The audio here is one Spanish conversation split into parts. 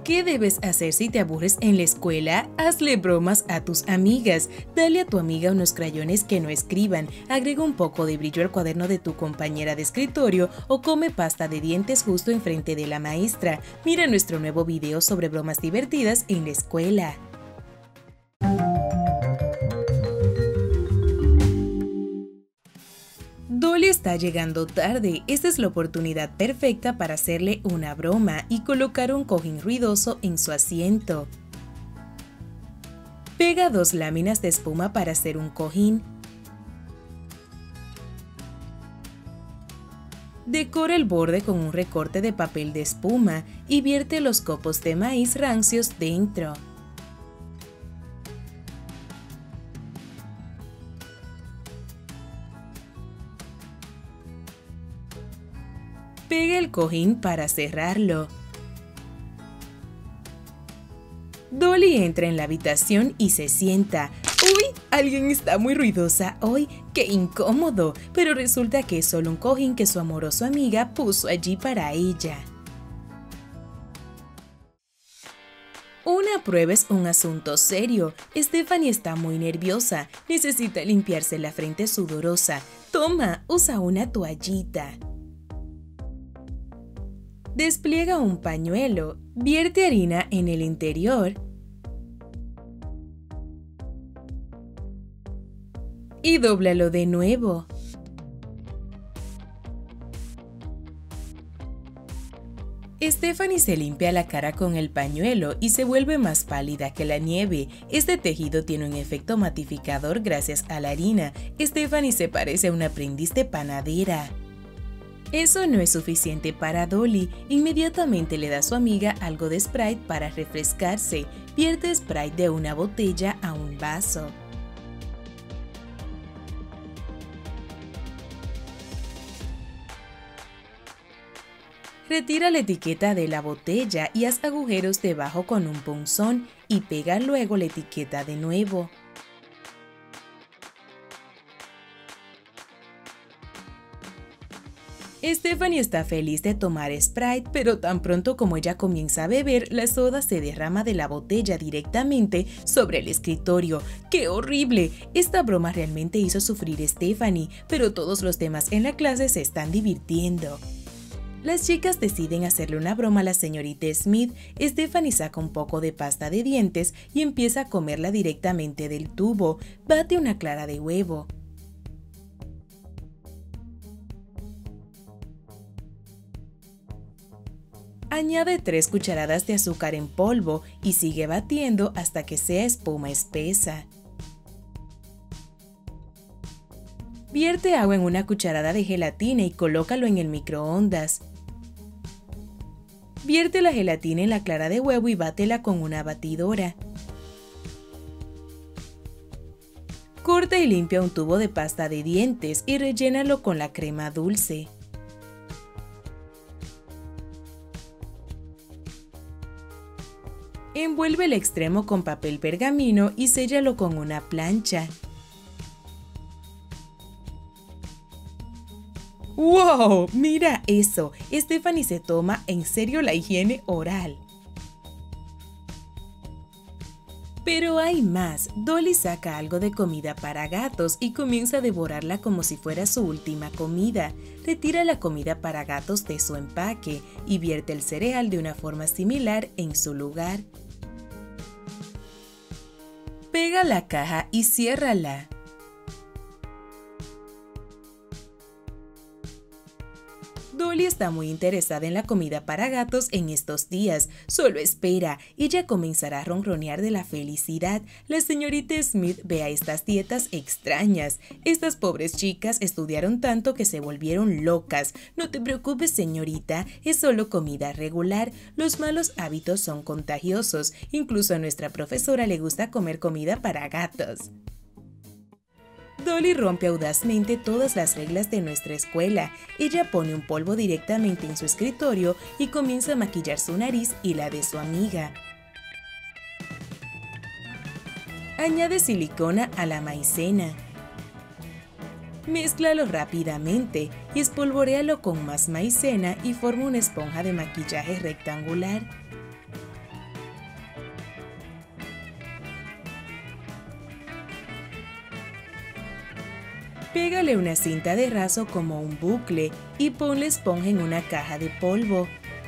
¿Qué debes hacer si te aburres en la escuela? Hazle bromas a tus amigas. Dale a tu amiga unos crayones que no escriban. Agrega un poco de brillo al cuaderno de tu compañera de escritorio o come pasta de dientes justo enfrente de la maestra. Mira nuestro nuevo video sobre bromas divertidas en la escuela. Dolly está llegando tarde. Esta es la oportunidad perfecta para hacerle una broma y colocar un cojín ruidoso en su asiento. Pega 2 láminas de espuma para hacer un cojín. Decora el borde con un recorte de papel de espuma y vierte los copos de maíz rancios dentro. Pega el cojín para cerrarlo. Dolly entra en la habitación y se sienta. ¡Uy! Alguien está muy ruidosa hoy. ¡Qué incómodo! Pero resulta que es solo un cojín que su amorosa amiga puso allí para ella. Una prueba es un asunto serio. Stephanie está muy nerviosa. Necesita limpiarse la frente sudorosa. Toma, usa una toallita. Despliega un pañuelo, vierte harina en el interior y dóblalo de nuevo. Stephanie se limpia la cara con el pañuelo y se vuelve más pálida que la nieve. Este tejido tiene un efecto matificador gracias a la harina. Stephanie se parece a una aprendiz de panadera. Eso no es suficiente para Dolly. Inmediatamente le da a su amiga algo de Sprite para refrescarse. Vierte Sprite de una botella a un vaso. Retira la etiqueta de la botella y haz agujeros debajo con un punzón y pega luego la etiqueta de nuevo. Stephanie está feliz de tomar Sprite, pero tan pronto como ella comienza a beber, la soda se derrama de la botella directamente sobre el escritorio. ¡Qué horrible! Esta broma realmente hizo sufrir a Stephanie, pero todos los demás en la clase se están divirtiendo. Las chicas deciden hacerle una broma a la señorita Smith. Stephanie saca un poco de pasta de dientes y empieza a comerla directamente del tubo. Bate una clara de huevo. Añade 3 cucharadas de azúcar en polvo y sigue batiendo hasta que sea espuma espesa. Vierte agua en una cucharada de gelatina y colócalo en el microondas. Vierte la gelatina en la clara de huevo y bátela con una batidora. Corta y limpia un tubo de pasta de dientes y rellénalo con la crema dulce. Envuelve el extremo con papel pergamino y séllalo con una plancha. ¡Wow! ¡Mira eso! Stephanie se toma en serio la higiene oral. Pero hay más. Dolly saca algo de comida para gatos y comienza a devorarla como si fuera su última comida. Retira la comida para gatos de su empaque y vierte el cereal de una forma similar en su lugar. Pega la caja y ciérrala. Dolly está muy interesada en la comida para gatos en estos días. Solo espera, ella comenzará a ronronear de la felicidad. La señorita Smith ve a estas dietas extrañas. Estas pobres chicas estudiaron tanto que se volvieron locas. No te preocupes, señorita, es solo comida regular. Los malos hábitos son contagiosos. Incluso a nuestra profesora le gusta comer comida para gatos. Dolly rompe audazmente todas las reglas de nuestra escuela. Ella pone un polvo directamente en su escritorio y comienza a maquillar su nariz y la de su amiga. Añade silicona a la maicena. Mézclalo rápidamente y espolvoréalo con más maicena y forma una esponja de maquillaje rectangular. Pégale una cinta de raso como un bucle y pon la esponja en una caja de polvo.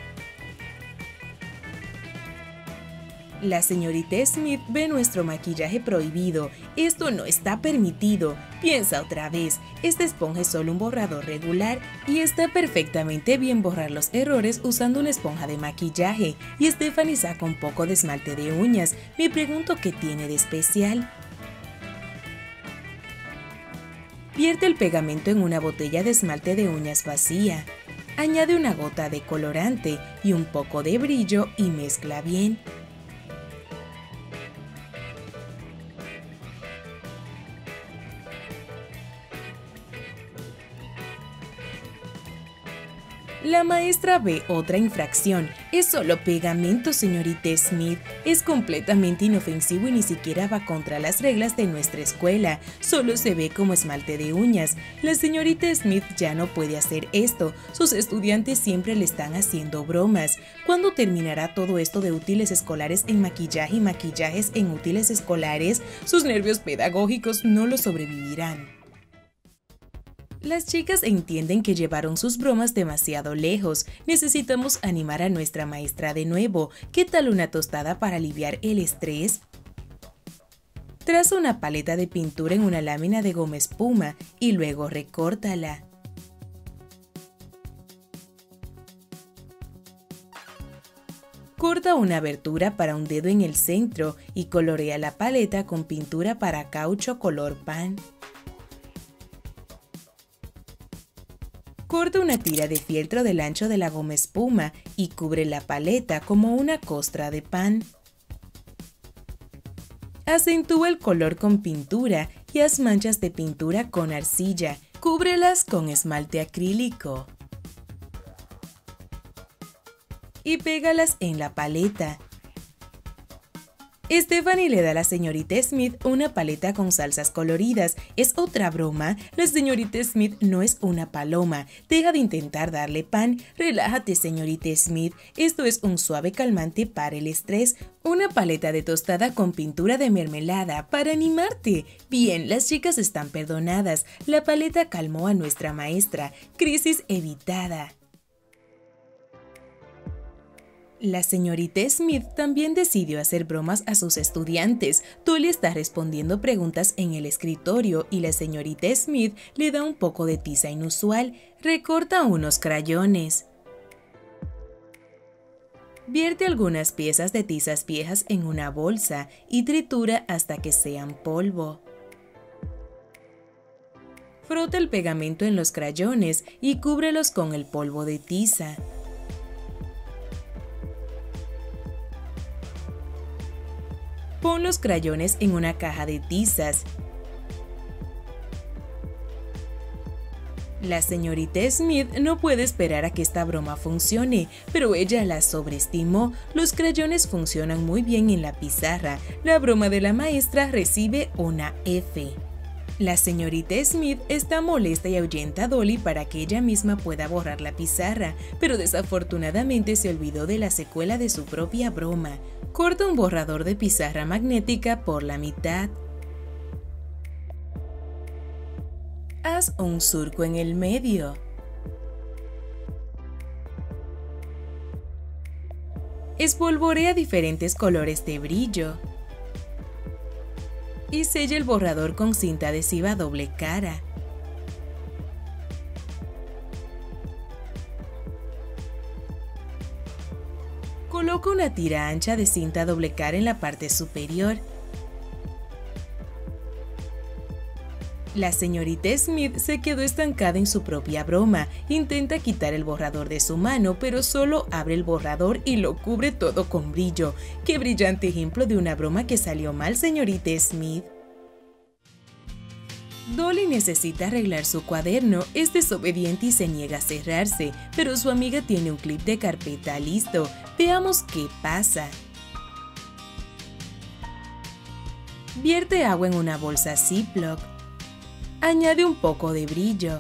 La señorita Smith ve nuestro maquillaje prohibido. Esto no está permitido. Piensa otra vez. Esta esponja es solo un borrador regular y está perfectamente bien borrar los errores usando una esponja de maquillaje. Y Stephanie saca un poco de esmalte de uñas. Me pregunto qué tiene de especial. Vierte el pegamento en una botella de esmalte de uñas vacía. Añade una gota de colorante y un poco de brillo y mezcla bien. La maestra ve otra infracción. Es solo pegamento, señorita Smith. Es completamente inofensivo y ni siquiera va contra las reglas de nuestra escuela. Solo se ve como esmalte de uñas. La señorita Smith ya no puede hacer esto. Sus estudiantes siempre le están haciendo bromas. ¿Cuándo terminará todo esto de útiles escolares en maquillaje y maquillajes en útiles escolares? Sus nervios pedagógicos no lo sobrevivirán. Las chicas entienden que llevaron sus bromas demasiado lejos. Necesitamos animar a nuestra maestra de nuevo. ¿Qué tal una tostada para aliviar el estrés? Traza una paleta de pintura en una lámina de goma espuma y luego recórtala. Corta una abertura para un dedo en el centro y colorea la paleta con pintura para caucho color pan. Corta una tira de fieltro del ancho de la goma espuma y cubre la paleta como una costra de pan. Acentúa el color con pintura y haz manchas de pintura con arcilla. Cúbrelas con esmalte acrílico. Y pégalas en la paleta. Stephanie le da a la señorita Smith una paleta con salsas coloridas. ¿Es otra broma? La señorita Smith no es una paloma. Deja de intentar darle pan. Relájate, señorita Smith. Esto es un suave calmante para el estrés. Una paleta de tostada con pintura de mermelada para animarte. Bien, las chicas están perdonadas. La paleta calmó a nuestra maestra. Crisis evitada. La señorita Smith también decidió hacer bromas a sus estudiantes. Dolly está respondiendo preguntas en el escritorio y la señorita Smith le da un poco de tiza inusual. Recorta unos crayones. Vierte algunas piezas de tizas viejas en una bolsa y tritura hasta que sean polvo. Frota el pegamento en los crayones y cúbrelos con el polvo de tiza. Pon los crayones en una caja de tizas. La señorita Smith no puede esperar a que esta broma funcione, pero ella la sobreestimó. Los crayones funcionan muy bien en la pizarra. La broma de la maestra recibe una F. La señorita Smith está molesta y ahuyenta a Dolly para que ella misma pueda borrar la pizarra, pero desafortunadamente se olvidó de la secuela de su propia broma. Corta un borrador de pizarra magnética por la mitad. Haz un surco en el medio. Espolvorea diferentes colores de brillo. Y sella el borrador con cinta adhesiva doble cara. Coloca una tira ancha de cinta doble cara en la parte superior. La señorita Smith se quedó estancada en su propia broma. Intenta quitar el borrador de su mano, pero solo abre el borrador y lo cubre todo con brillo. ¡Qué brillante ejemplo de una broma que salió mal, señorita Smith! Dolly necesita arreglar su cuaderno, es desobediente y se niega a cerrarse, pero su amiga tiene un clip de carpeta listo. Veamos qué pasa. Vierte agua en una bolsa Ziploc. Añade un poco de brillo.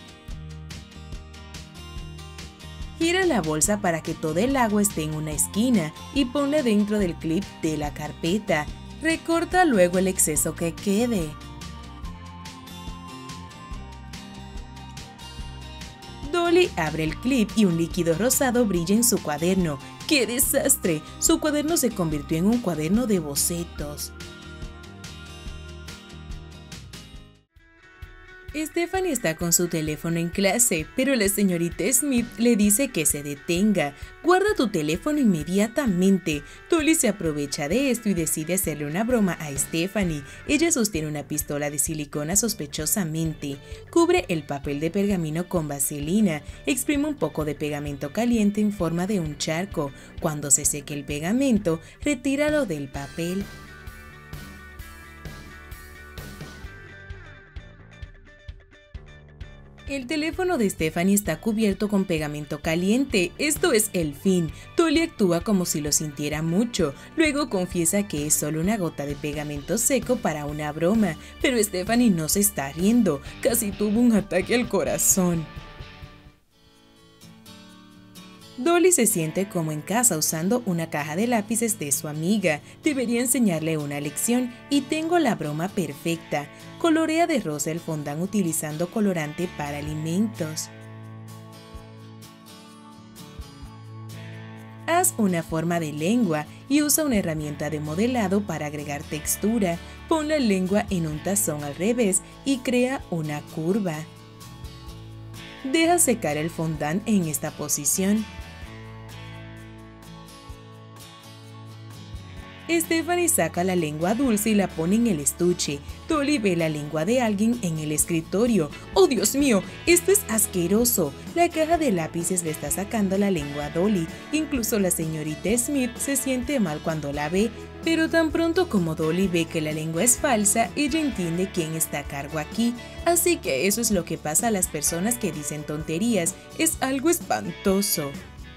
Gira la bolsa para que todo el agua esté en una esquina y ponla dentro del clip de la carpeta. Recorta luego el exceso que quede. Dolly abre el clip y un líquido rosado brilla en su cuaderno. ¡Qué desastre! Su cuaderno se convirtió en un cuaderno de bocetos. Stephanie está con su teléfono en clase, pero la señorita Smith le dice que se detenga. Guarda tu teléfono inmediatamente. Dolly se aprovecha de esto y decide hacerle una broma a Stephanie. Ella sostiene una pistola de silicona sospechosamente. Cubre el papel de pergamino con vaselina. Exprime un poco de pegamento caliente en forma de un charco. Cuando se seque el pegamento, retíralo del papel. El teléfono de Stephanie está cubierto con pegamento caliente. Esto es el fin. Dolly actúa como si lo sintiera mucho. Luego confiesa que es solo una gota de pegamento seco para una broma. Pero Stephanie no se está riendo. Casi tuvo un ataque al corazón. Dolly se siente como en casa usando una caja de lápices de su amiga. Debería enseñarle una lección y tengo la broma perfecta. Colorea de rosa el fondant utilizando colorante para alimentos. Haz una forma de lengua y usa una herramienta de modelado para agregar textura. Pon la lengua en un tazón al revés y crea una curva. Deja secar el fondant en esta posición. Stephanie saca la lengua dulce y la pone en el estuche. Dolly ve la lengua de alguien en el escritorio. ¡Oh, Dios mío! ¡Esto es asqueroso! La caja de lápices le está sacando la lengua a Dolly. Incluso la señorita Smith se siente mal cuando la ve, pero tan pronto como Dolly ve que la lengua es falsa, ella entiende quién está a cargo aquí. Así que eso es lo que pasa a las personas que dicen tonterías. Es algo espantoso.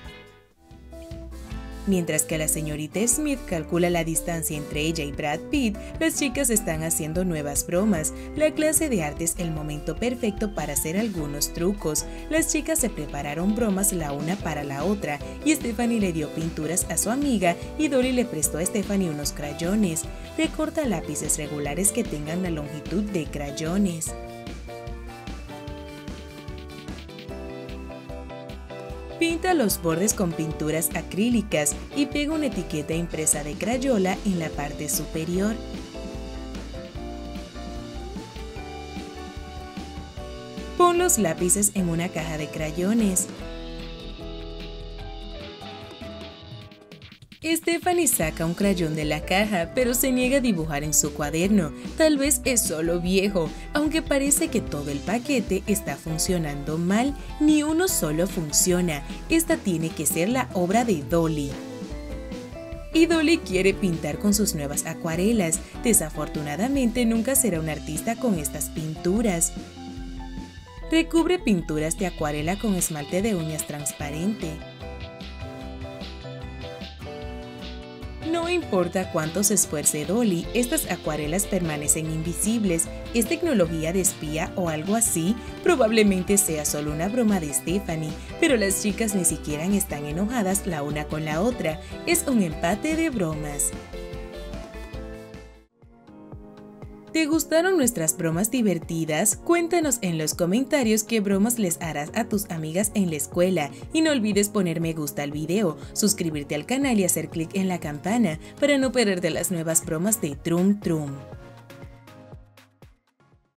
Mientras que la señorita Smith calcula la distancia entre ella y Brad Pitt, las chicas están haciendo nuevas bromas. La clase de arte es el momento perfecto para hacer algunos trucos. Las chicas se prepararon bromas la una para la otra y Stephanie le dio pinturas a su amiga y Dolly le prestó a Stephanie unos crayones. Recorta lápices regulares que tengan la longitud de crayones. Pinta los bordes con pinturas acrílicas y pega una etiqueta impresa de crayola en la parte superior. Pon los lápices en una caja de crayones. Stephanie saca un crayón de la caja, pero se niega a dibujar en su cuaderno. Tal vez es solo viejo, aunque parece que todo el paquete está funcionando mal. Ni uno solo funciona. Esta tiene que ser la obra de Dolly. Y Dolly quiere pintar con sus nuevas acuarelas. Desafortunadamente nunca será un artista con estas pinturas. Recubre pinturas de acuarela con esmalte de uñas transparente. No importa cuánto se esfuerce Dolly, estas acuarelas permanecen invisibles. ¿Es tecnología de espía o algo así? Probablemente sea solo una broma de Stephanie, pero las chicas ni siquiera están enojadas la una con la otra. Es un empate de bromas. ¿Te gustaron nuestras bromas divertidas? Cuéntanos en los comentarios qué bromas les harás a tus amigas en la escuela. Y no olvides poner me gusta al video, suscribirte al canal y hacer clic en la campana para no perderte las nuevas bromas de Trum Trum.